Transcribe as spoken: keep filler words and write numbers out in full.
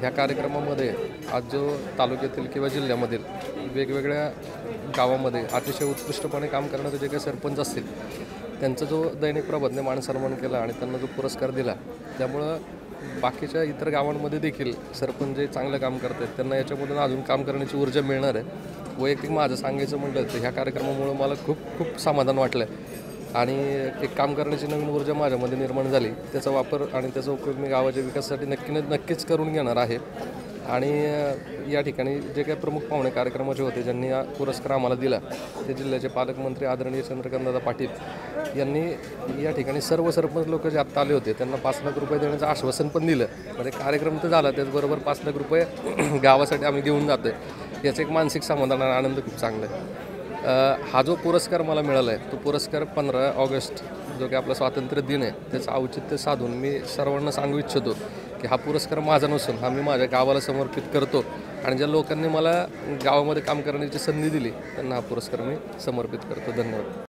ह्या कार्यक्रमामध्ये आज जो तालुक्यातील किंवा जिल्ह्यामधील वेगवेगळ्या गावामध्ये अतिशय उत्कृष्टपणे काम करणारे जे काही सरपंच असतील त्यांचा जो दैनिक प्रबोधने मान सन्मान केला आणि त्यांना जो पुरस्कार दिला, त्यामुळं बाकीच्या इतर गावांमध्ये देखील सरपंच जे चांगलं काम करत आहेत त्यांना याच्यामधून अजून काम करण्याची ऊर्जा मिळणार आहे। वैयक्तिक माझं सांगायचं म्हटलं तर ह्या कार्यक्रमामुळं मला खूप खूप समाधान वाटलं आणि एक काम करण्याची नवीन ऊर्जा माझ्यामध्ये निर्माण झाली। त्याचा वापर आणि त्याचा उपयोग मी गावाच्या विकासासाठी नक्की नक्कीच करून घेणार आहे। आणि या ठिकाणी जे काही प्रमुख पाहुणे कार्यक्रमाचे होते ज्यांनी हा पुरस्कार आम्हाला दिला ते जिल्ह्याचे पालकमंत्री आदरणीय चंद्रकांतदादा पाटील यांनी या ठिकाणी सर्व सरपंच लोक जे आत्ता आले होते त्यांना पाच लाख रुपये देण्याचं आश्वासन पण दिलं। म्हणजे कार्यक्रम तर झाला, त्याचबरोबर पाच लाख रुपये गावासाठी आम्ही देऊन जातो आहे, याचं एक मानसिक समाधान आणि आनंद खूप चांगला आहे। हा जो पुरस्कार मला मिळाला आहे तो पुरस्कार पंधरा ऑगस्ट जो की आपला स्वातंत्र्य दिन आहे त्याचं औचित्य साधून मी सर्वांना सांगू इच्छितो की हा पुरस्कार माझा नसून हा मी माझ्या गावाला समर्पित करतो आणि ज्या लोकांनी मला गावामध्ये काम करण्याची संधी दिली त्यांना हा पुरस्कार मी समर्पित करतो। धन्यवाद।